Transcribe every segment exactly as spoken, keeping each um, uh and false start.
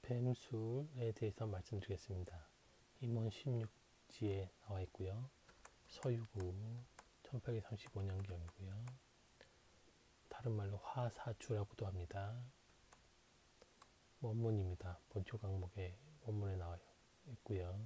뱀술에 대해서 말씀드리겠습니다. 임원 십육 지에 나와 있고요. 서유구 천팔백삼십오 년경이고요. 다른 말로 화사주라고도 합니다. 원문입니다. 본초 강목에 원문에 나와 있고요.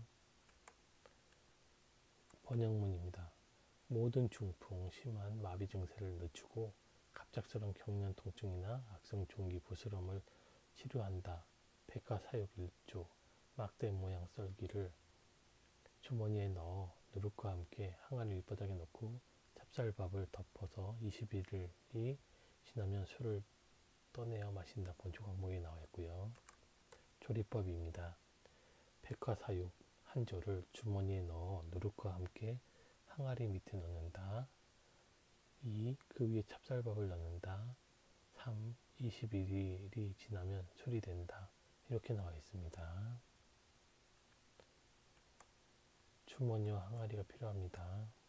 번역문입니다. 모든 중풍, 심한 마비 증세를 늦추고 갑작스러운 경련 통증이나 악성 종기 부스럼을 치료한다. 백화사육 일조, 막대 모양 썰기를 주머니에 넣어 누룩과 함께 항아리 밑바닥에 넣고 찹쌀밥을 덮어서 이십 일이 지나면 술을 떠내어 마신다. 본초 강목에 나와 있고요. 조리법입니다. 백화사육 한 조를 주머니에 넣어 누룩과 함께 항아리 밑에 넣는다. 이. 그 위에 찹쌀밥을 넣는다. 삼. 이십일 일이 지나면 술이 된다. 이렇게 나와 있습니다. 주머니와 항아리가 필요합니다.